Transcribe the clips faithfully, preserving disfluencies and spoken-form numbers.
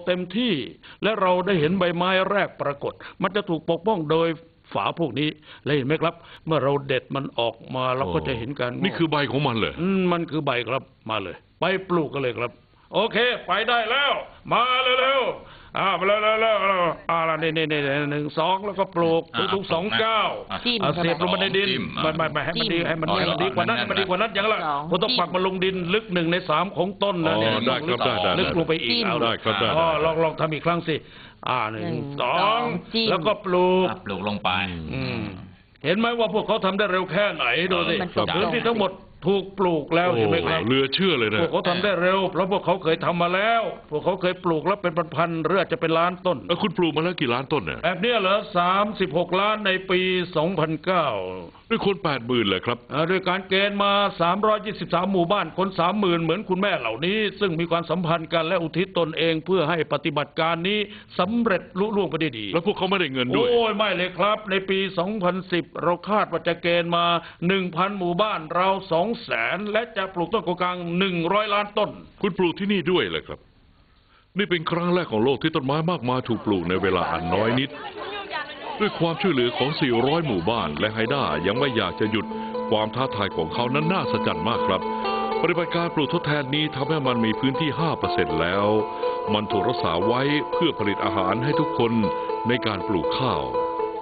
เต็มที่และเราได้เห็นใบไม้แรกปรากฏมันจะถูกปกป้องโดยฝาพวกนี้และเห็นไหมครับเมื่อเราเด็ดมันออกมาเราก็จะเห็นการนี่คือใบของมันเลยอืมมันคือใบครับมาเลยไปปลูกกันเลยครับโอเคไปได้แล้วมาเร็วๆอ่ามาแล้วแล้วอ่านี่นี่นี่หนึ่งสองแล้วก็ปลูกทุกๆสองเก้าเสียบลงมาในดินมันไม่ให้มันดีให้มันดีกว่านั้นมันดีกว่านั้นอย่างละผมต้องปักมันลงดินลึกหนึ่งในสามของต้นนะเนี่ยลึกลงไปอีกเอาได้ครับได้ลองลองทำอีกครั้งสิอ่าหนึ่งสองแล้วก็ปลูกปลูกลงไปเห็นไหมว่าพวกเขาทำได้เร็วแค่ไหนดูสิพื้นที่ทั้งหมดถูกปลูกแล้วเห็นไหมครับเรือเชื่อเลยนะพวกเขาทำได้เร็วเพราะพวกเขาเคยทำมาแล้วพวกเขาเคยปลูกแล้วเป็นพันๆหรืออาจจะเป็นล้านต้นแล้วคุณปลูกมาแล้วกี่ล้านต้นเนี่ยแบบนี้เหรอสามสิบหกล้านในปีสองพันเก้าด้วยคนแปดหมื่นเลยครับด้วยการเกณฑ์มาสามร้อยยี่สิบสามหมู่บ้านคนสามหมื่นเหมือนคุณแม่เหล่านี้ซึ่งมีความสัมพันธ์กันและอุทิศตนเองเพื่อให้ปฏิบัติการนี้สำเร็จลุล่วงไปได้ดีแล้วพวกเขาไม่ได้เงินด้วยโอ้ยไม่เลยครับในปีสองพันสิบเราคาดว่าจะเกณฑ์มา หนึ่งพัน หมู่บ้านเราสองแสนและจะปลูกต้นโกกางหนึ่งร้อยล้านต้นคุณปลูกที่นี่ด้วยเลยครับนี่เป็นครั้งแรกของโลกที่ต้นไม้มากมายถูกปลูกในเวลาอันน้อยนิดด้วยความช่วยเหลือของสี่ร้อยหมู่บ้านและไฮด้ายังไม่อยากจะหยุดความท้าทายของเขานั้นน่าสะใจมากครับปฏิบัติการปลูกทดแทนนี้ทำให้มันมีพื้นที่ ห้าเปอร์เซ็นต์ แล้วมันถูกรักษาไว้เพื่อผลิตอาหารให้ทุกคนในการปลูกข้าว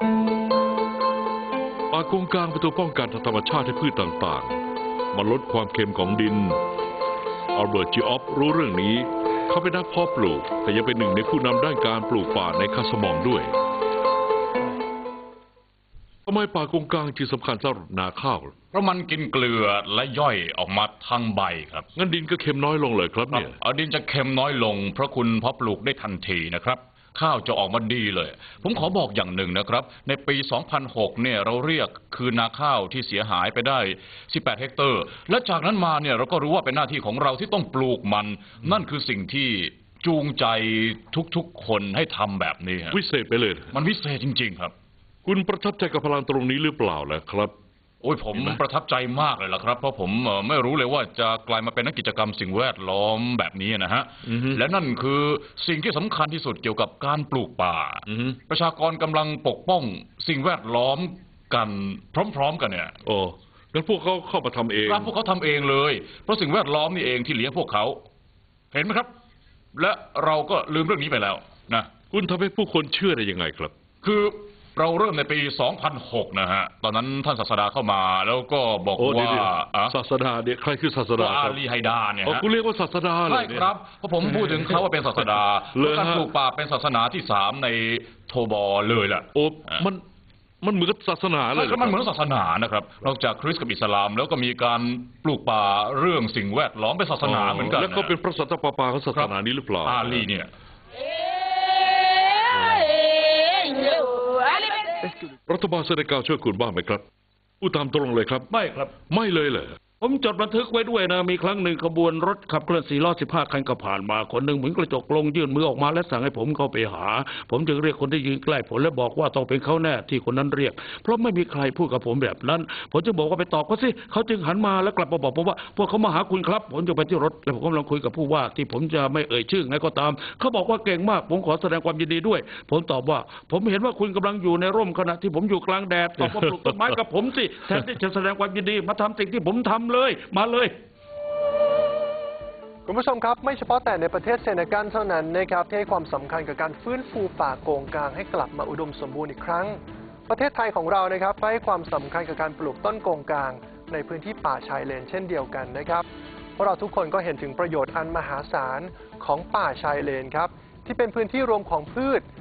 ป่าโกงกางเป็นตัวป้องกันทางธรรมชาติให้พืชต่างๆมันลดความเค็มของดินอัลเบิร์ตจีออฟรู้เรื่องนี้เขาเป็นนักเพาะปลูกแต่ยังเป็นหนึ่งในผู้นำด้านการปลูกป่าในคาสมองด้วยทำไมป่าโกงกางจึงสำคัญสำหรับนาข้าวเพราะมันกินเกลือและย่อยออกมาทางใบครับงั้นดินก็เค็มน้อยลงเลยครับเนี่ยเอาดินจะเค็มน้อยลงเพราะคุณเพาะปลูกได้ทันทีนะครับข้าวจะออกมาดีเลยผมขอบอกอย่างหนึ่งนะครับในปีสองพันหกเนี่ยเราเรียกคืนนาข้าวที่เสียหายไปได้สิบแปดเฮกเตอร์และจากนั้นมาเนี่ยเราก็รู้ว่าเป็นหน้าที่ของเราที่ต้องปลูกมันนั่นคือสิ่งที่จูงใจทุกๆคนให้ทำแบบนี้วิเศษไปเลยมันวิเศษจริงๆครับคุณประทับใจกับพลังตรงนี้หรือเปล่าล่ะครับโอ้ยผมประทับใจมากเลยล่ะครับเพราะผมไม่รู้เลยว่าจะกลายมาเป็นนักกิจกรรมสิ่งแวดล้อมแบบนี้นะฮะและนั่นคือสิ่งที่สำคัญที่สุดเกี่ยวกับการปลูกป่าประชากรกำลังปกป้องสิ่งแวดล้อมกันพร้อมๆกันเนี่ยโอ้แล้วพวกเขาเข้ามาทำเองครับพวกเขาทำเองเลยเพราะสิ่งแวดล้อมนี่เองที่เลี้ยงพวกเขาเห็นไหมครับและเราก็ลืมเรื่องนี้ไปแล้วนะคุณทำให้ผู้คนเชื่อได้ยังไงครับคือเราเริ่มในปีสองพันหกนะฮะตอนนั้นท่านศาสดาเข้ามาแล้วก็บอกว่าศาสดาเนี่ยใครคือศาสดาอาลีไฮดาเนี่ยฮะคุณเรียกว่าศาสดาเลยใช่ครับเพราะผมพูดถึงเขาว่าเป็นศาสดาการปลูกป่าเป็นศาสนาที่สามในโทบอเลยแหละโอ้มันมันเหมือนศาสนาเลยมันเหมือนศาสนานะครับนอกจากคริสต์กับอิสลามแล้วก็มีการปลูกป่าเรื่องสิ่งแวดล้อมเป็นศาสนาเหมือนกันแล้วก็เป็นพระสันตะปาปาของศาสนานี้หรือเปล่าอาลีเนี่ยรัฐบาลเซเนกัลช่วยคุณบ้างไหมครับพูดตามตรงเลยครับไม่ครับไม่เลยเหรอผมจดบันทึกไว้ด้วยนะมีครั้งหนึ่งขบวนรถขับเคลื่อนสี่ล้อสิบห้าคันก็ผ่านมาคนหนึ่งเหมือนกระจกลงยื่นมือออกมาและสั่งให้ผมเข้าไปหาผมจึงเรียกคนที่ยืนใกล้ผมและบอกว่าต้องเป็นเขาแน่ที่คนนั้นเรียกเพราะไม่มีใครพูดกับผมแบบนั้นผมจึงบอกว่าไปตอบเขาสิเขาจึงหันมาแล้วกลับมาบอกผมว่าพวกเขามาหาคุณครับผมจะไปที่รถแล้วผมกำลังคุยกับผู้ว่าที่ผมจะไม่เอ่ยชื่อไงก็ตามเขาบอกว่าเก่งมากผมขอแสดงความยินดีด้วยผมตอบว่าผมเห็นว่าคุณกำลังอยู่ในร่มขณะที่ผมอยู่กลางแดดตอบว่าปลูกต้นไม้กับผมสิแทนที่จะแสดงความยินดีมาทำสิ่งที่ผมทำเลยมาเลยคุณผู้ชมครับไม่เฉพาะแต่ในประเทศเซเนกัลเท่านั้นนะครับที่ให้ความสำคัญกับการฟื้นฟูป่าโกงกางให้กลับมาอุดมสมบูรณ์อีกครั้งประเทศไทยของเรานะครับให้ความสำคัญกับการปลูกต้นโกงกางในพื้นที่ป่าชายเลนเช่นเดียวกันนะครับเพราะเราทุกคนก็เห็นถึงประโยชน์อันมหาศาลของป่าชายเลนครับที่เป็นพื้นที่รวมของพืช